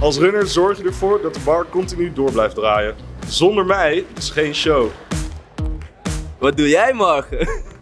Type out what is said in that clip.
Als runner zorg je ervoor dat de bar continu door blijft draaien. Zonder mij is geen show. Wat doe jij morgen?